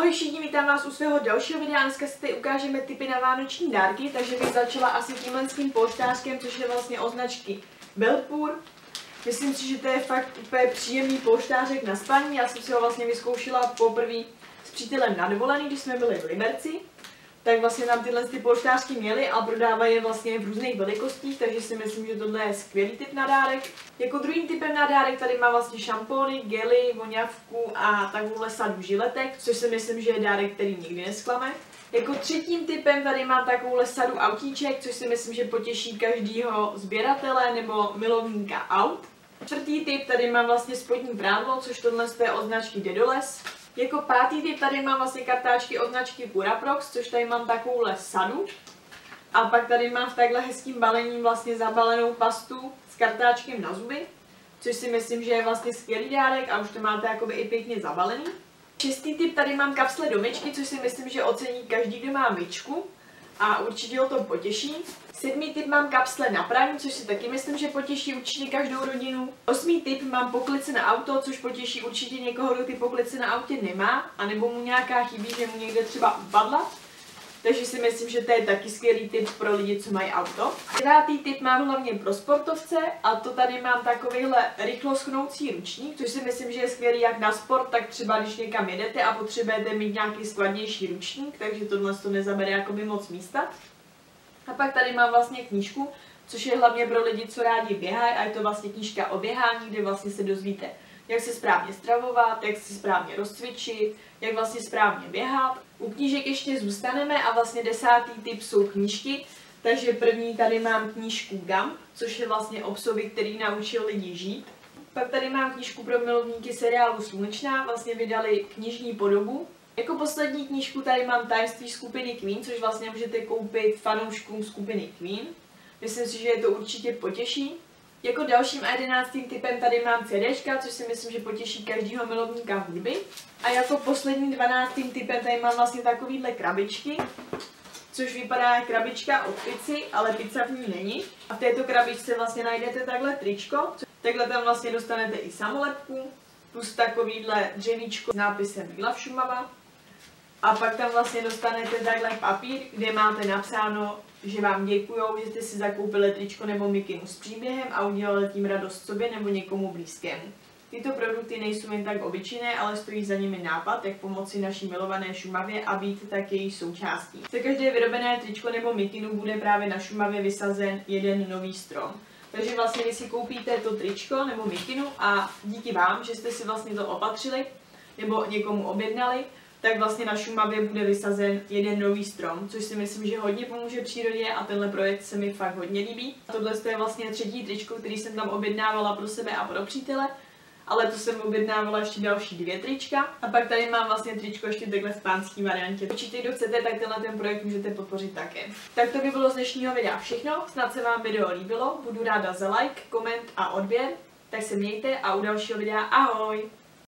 Ahoj všichni, vítám vás u svého dalšího videa. Dneska si tady ukážeme tipy na vánoční dárky, takže bych začala asi tímhle s tím polštářkem, což je vlastně od značky Belpur. Myslím si, že to je fakt úplně příjemný polštářek na spaní. Já jsem si ho vlastně vyzkoušela poprvé s přítelem na dovolený, když jsme byli v Liberci. Tak vlastně tam tyhle polštářky měli a prodávají je vlastně v různých velikostích, takže si myslím, že tohle je skvělý tip na dárek. Jako druhým typem na dárek tady má vlastně šampóny, gely, voňavku a takovouhle sadu žiletek, což si myslím, že je dárek, který nikdy nesklame. Jako třetím typem tady mám takovouhle sadu autíček, což si myslím, že potěší každýho sběratele nebo milovníka aut. Čtvrtý typ tady mám vlastně spodní prádlo, což tohle je od značky Dedoles. Jako pátý typ tady mám vlastně kartáčky od značky Puraprox, což tady mám takovouhle sadu. A pak tady mám v takhle hezkým balením vlastně zabalenou pastu s kartáčkem na zuby, což si myslím, že je vlastně skvělý dárek a už to máte jakoby i pěkně zabalený. Šestý typ tady mám kapsle do myčky, což si myslím, že ocení každý, kdo má myčku a určitě ho to potěší. Sedmý typ mám kapsle na praní, což si taky myslím, že potěší určitě každou rodinu. Osmý typ mám poklice na auto, což potěší určitě někoho, kdo ty poklice na autě nemá, anebo mu nějaká chybí, že mu někde třeba upadla. Takže si myslím, že to je taky skvělý tip pro lidi, co mají auto. Devátý tip mám hlavně pro sportovce a to tady mám takovýhle rychloschnoucí ručník, což si myslím, že je skvělý jak na sport, tak třeba když někam jedete a potřebujete mít nějaký skladnější ručník, takže tohle to nezabere jakoby moc místa. A pak tady mám vlastně knížku, což je hlavně pro lidi, co rádi běhají a je to vlastně knížka o běhání, kde vlastně se dozvíte, jak se správně stravovat, jak se správně rozcvičit, jak vlastně správně běhat. U knížek ještě zůstaneme a vlastně desátý typ jsou knížky, takže první tady mám knížku Gump, což je vlastně o psovi, který naučil lidi žít. Pak tady mám knížku pro milovníky seriálu Slunečná, vlastně vydali knižní podobu. Jako poslední knížku tady mám Tajemství skupiny Queen, což vlastně můžete koupit fanouškům skupiny Queen. Myslím si, že je to určitě potěší. Jako dalším a 11. typem tady mám CDčka, což si myslím, že potěší každýho milovníka hudby. A jako posledním 12. typem tady mám vlastně takovýhle krabičky, což vypadá jak krabička od pici, ale pizza v ní není. A v této krabičce vlastně najdete takhle tričko. Takhle tam vlastně dostanete i samolepku, plus takovýhle dřevíčko s nápisem We Love Šumava. A pak tam vlastně dostanete takhle papír, kde máte napsáno, že vám děkujou, že jste si zakoupili tričko nebo mikinu s příběhem a udělali tím radost sobě nebo někomu blízkému. Tyto produkty nejsou jen tak obyčejné, ale stojí za nimi nápad, jak pomoci naší milované Šumavě a být tak její součástí. Za každé vyrobené tričko nebo mikinu bude právě na Šumavě vysazen jeden nový strom. Takže vlastně vy si koupíte to tričko nebo mikinu a díky vám, že jste si vlastně to opatřili nebo někomu objednali, tak vlastně na Šumavě bude vysazen jeden nový strom, což si myslím, že hodně pomůže přírodě a tenhle projekt se mi fakt hodně líbí. Tohle je vlastně třetí tričko, který jsem tam objednávala pro sebe a pro přítele, ale to jsem objednávala ještě další 2 trička. A pak tady mám vlastně tričko ještě takhle v pánský variantě. Určitě, kdo chcete, tak tenhle ten projekt můžete podpořit také. Tak to by bylo z dnešního videa všechno, snad se vám video líbilo, budu ráda za like, koment a odběr, tak se mějte a u dalšího videa ahoj!